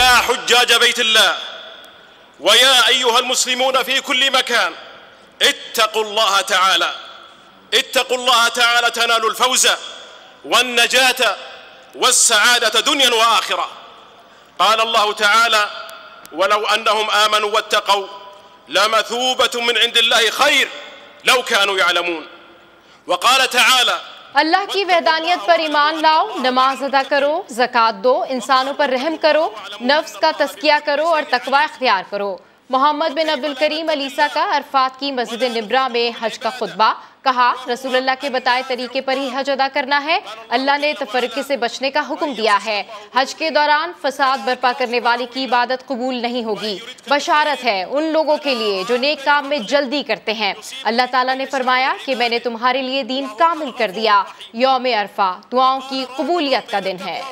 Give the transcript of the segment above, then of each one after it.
या हुज्जाज बैतिल्लाह व या अय्युहल मुस्लिमून फी कुल्ली मकान इत्तकुल्लाह तआला तनालुल फौज़ वन नजात वस्सआदत दुनिया व आखिरा। क़ाल अल्लाहु तआला वलौ अन्नहुम आमनू वत्तक़ौ लमथूबतुम मिन इंदिल्लाहि खैर लौ कानू यअलमून। व क़ाल तआला अल्लाह की वहदानियत पर ईमान लाओ, नमाज अदा करो, ज़कात दो, इंसानों पर रहम करो, नफ्स का तस्किया करो और तकवा इख्तियार करो। Mohammad bin Abdul Karim Alissa का अरफात की मस्जिद निब्रा में हज का खुतबा। कहा, रसूलुल्लाह के बताए तरीके पर ही हज अदा करना है। अल्लाह ने तफर्रुक़ से बचने का हुक्म दिया है। हज के दौरान फसाद बर्पा करने वाले की इबादत कबूल नहीं होगी। बशारत है उन लोगों के लिए जो नेक काम में जल्दी करते हैं। अल्लाह ताला ने फरमाया कि मैंने तुम्हारे लिए दीन कामिल कर दिया। यौम अरफा दुआओं की कबूलियत का दिन है।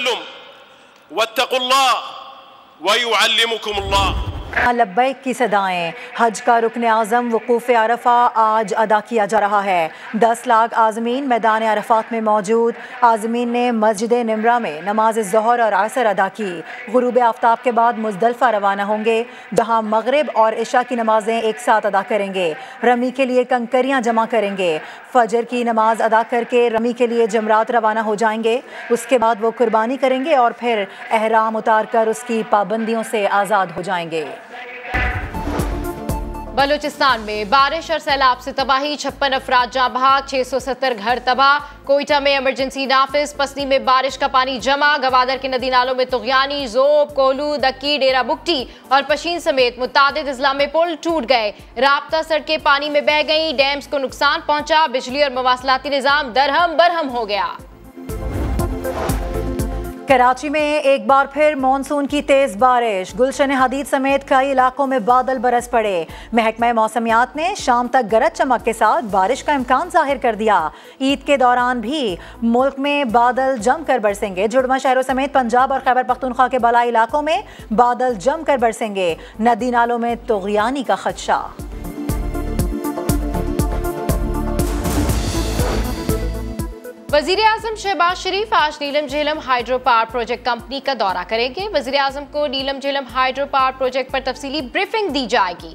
लब्बैक की सदाएं। हज का रुकन आज़म वक़ूफ़ अरफा आज अदा किया जा रहा है। 10 लाख आज़मीन मैदान अरफात में मौजूद। आज़मीन ने मस्जिद निम्रा में नमाज ज़ोहर और असर अदा की। गुरूब आफ्ताब के बाद मुज़दलिफ़ा रवाना होंगे, जहाँ मगरिब और इशा की नमाजें एक साथ अदा करेंगे। रमी के लिए कंकरियाँ जमा करेंगे। फजर की नमाज अदा करके रमी के लिए जमरात रवाना हो जाएंगे। उसके बाद वो कुर्बानी करेंगे और फिर एहराम उतार कर उसकी पाबंदियों से आज़ाद हो जाएंगे। बलूचिस्तान में बारिश और सैलाब से तबाही, 56 अफराद जाँ बहक, 670 घर तबाह। कोयटा में इमरजेंसी नाफिज, पसनी में बारिश का पानी जमा। गवादर के नदी नालों में तुग़यानी, ज़ोब, कोलू, दक्की, डेरा बुगटी और पशीन समेत मुतादिद अजला में पुल टूट गए। राब्ता सड़कें पानी में बह गईं। डैम्स को नुकसान पहुंचा। बिजली और मवासलाती निज़ाम दरहम बरहम हो गया। कराची में एक बार फिर मानसून की तेज बारिश। गुलशन हदीद समेत कई इलाकों में बादल बरस पड़े। महकमा मौसमियात ने शाम तक गरज चमक के साथ बारिश का इम्कान जाहिर कर दिया। ईद के दौरान भी मुल्क में बादल जमकर बरसेंगे। जुड़वा शहरों समेत पंजाब और खैबर पख्तूनख्वा के बलाई इलाकों में बादल जमकर बरसेंगे। नदी नालों में तुग़यानी का खदशा। वज़ीर आज़म शहबाज शरीफ आज Neelum Jhelum hydro power project company का दौरा करेंगे। वज़ीर आज़म को Neelum Jhelum hydro power project पर तफसीली ब्रीफिंग दी जाएगी।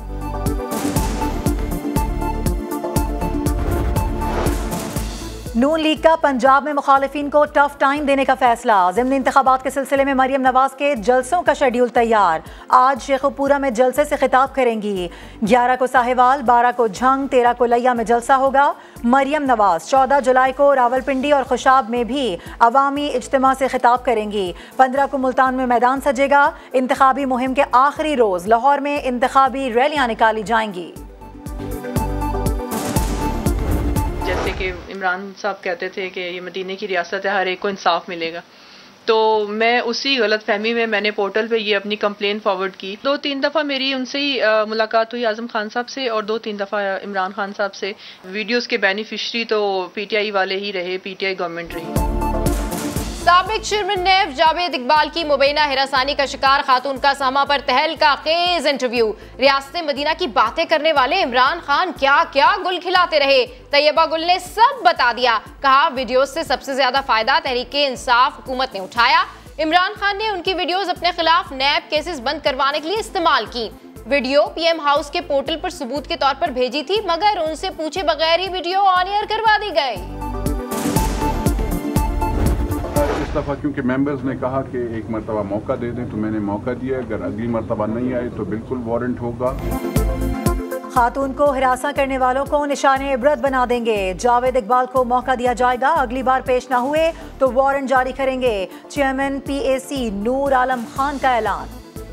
नून लीग का पंजाब में मुखालिफिन को टफ टाइम देने का फैसला। ज़िमनी इंतखाबात के सिलसिले में मरियम नवाज के जलसों का शेड्यूल तैयार। आज शेखुपुरा में जलसे से खिताब करेंगी। 11 को साहिवाल, 12 को झंग, 13 को लिया में जलसा होगा। मरियम नवाज 14 जुलाई को रावलपिंडी और खुशाब में भी अवामी इज्तिमा से खिताब करेंगी। 15 को मुल्तान में मैदान सजेगा। इंतखाबी मुहिम के आखिरी रोज़ लाहौर में इंतखाबी रैलियाँ निकाली जाएंगी। जैसे कि इमरान साहब कहते थे कि ये मदीने की रियासत है, हर एक को इंसाफ मिलेगा, तो मैं उसी गलत फहमी में मैंने पोर्टल पे ये अपनी कंप्लेन फॉरवर्ड की। 2-3 दफ़ा मेरी उनसे ही मुलाकात हुई आज़म खान साहब से, और 2-3 दफ़ा इमरान खान साहब से। वीडियोस के बेनिफिशरी तो PTI वाले ही रहे, PTI गवर्नमेंट रही। साबिक चेयरमैन नेब जावेद इकबाल की मुबैना हिरासानी का शिकार खातून का सहमा पर तहलका खेज इंटरव्यू। रियासत मदीना की बातें करने वाले इमरान खान क्या क्या गुल खिलाते रहे। तैयबा गुल ने सब बता दिया। कहा, वीडियोस से सबसे ज्यादा फायदा तहरीके इंसाफ हुकूमत ने उठाया। इमरान खान ने उनकी वीडियोस अपने खिलाफ नैब केसेस बंद करवाने के लिए इस्तेमाल की। वीडियो PM हाउस के पोर्टल पर सबूत के तौर पर भेजी थी, मगर उनसे पूछे बगैर ही वीडियो ऑन एयर करवा दी गई। इस दफ़ा क्योंकि मेंबर्स ने कहा कि एक मरतबा मौका दे दें, तो मैंने मौका दिया। अगर अगली मरतबा नहीं आए तो बिल्कुल वारंट होगा। खातून को हिरासा करने वालों को निशाने इबरत बना देंगे। जावेद इकबाल को मौका दिया जाएगा। अगली बार पेश ना हुए तो वारंट जारी करेंगे। चेयरमैन PAC नूर आलम खान का ऐलान।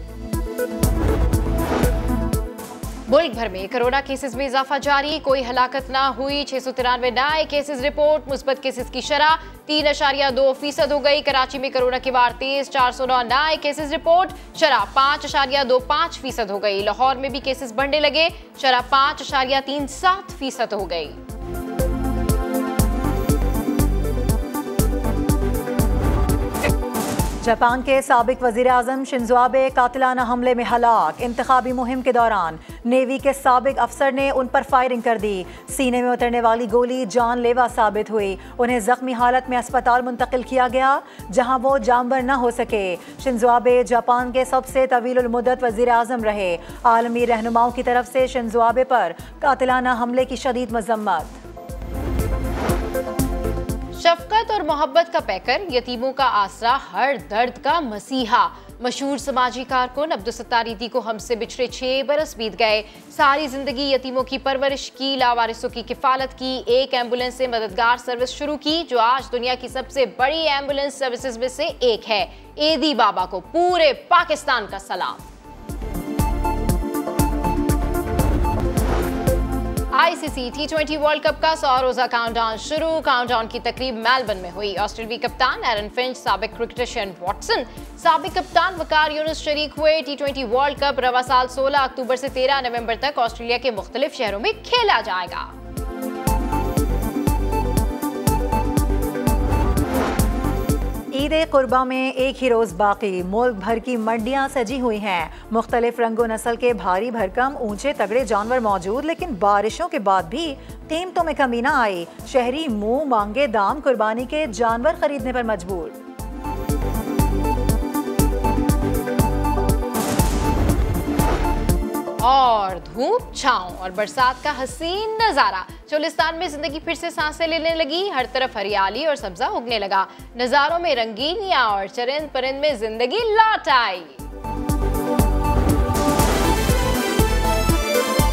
मुल्क भर में कोरोना केसेस में इजाफा जारी, कोई हलाकत ना हुई। 693 नए केसेस रिपोर्ट। मुस्बत केसेस की शरह 3.2% हो गई। कराची में कोरोना के वार तेज, 409 नए केसेस रिपोर्ट। शरह 5.25% हो गई। लाहौर में भी केसेस बढ़ने लगे, शरह 5.37% हो गई। जापान के साबिक वज़ीर आज़म शिंजो आबे कातिलाना हमले में हलाक। इंतखाबी मुहिम के दौरान नेवी के साबिक अफसर ने उन पर फायरिंग कर दी। सीने में उतरने वाली गोली जानलेवा साबित हुई। उन्हें जख्मी हालत में अस्पताल मुंतकिल किया गया, जहां वो जानवर न हो सके। शिंजो आबे जापान के सबसे तवील मुद्दत वज़ीर आज़म रहे। आलमी रहनुमाओं की तरफ से शिंजो आबे पर कातिलाना हमले की शदीद मजम्मत। शफकत और मोहब्बत का पैकर, यतीमों का आसरा, हर दर्द का मसीहा। मशहूर समाजी कारकुन अब्दुलसत्तार ईदी को हमसे बिछड़े 6 बरस बीत गए। सारी जिंदगी यतीमों की परवरिश की, लावारिसों की किफालत की। एक एम्बुलेंस से मददगार सर्विस शुरू की, जो आज दुनिया की सबसे बड़ी एम्बुलेंस सर्विसेज में से एक है। ईदी बाबा को पूरे पाकिस्तान का सलाम। आईसीसी T20 वर्ल्ड कप का 100 रोजा काउंटडाउन शुरू। काउंटडाउन की तकरीब मेलबर्न में हुई। ऑस्ट्रेलियाई कप्तान एरन फिंच, साबिक क्रिकेटर शेन वॉटसन, साबिक कप्तान वकार यूनुस शरीक हुए। T20 वर्ल्ड कप रवा साल 16 अक्टूबर से 13 नवंबर तक ऑस्ट्रेलिया के मुख्तलिफ शहरों में खेला जाएगा। ईद कुर्बा में एक ही रोज़ बाकी। मुल्क भर की मंडियां सजी हुई हैं। मुख्तलिफ रंगो नस्ल के भारी भरकम ऊंचे तगड़े जानवर मौजूद, लेकिन बारिशों के बाद भी कीमतों में कमी ना आई। शहरी मुंह मांगे दाम कुर्बानी के जानवर खरीदने पर मजबूर। और धूप, छांव और बरसात का हसीन नजारा। चोलिस्तान में जिंदगी फिर से सांसें लेने लगी। हर तरफ हरियाली और सब्जा उगने लगा। नजारों में रंगीनियां और चरिंद परिंद में जिंदगी लौट आई।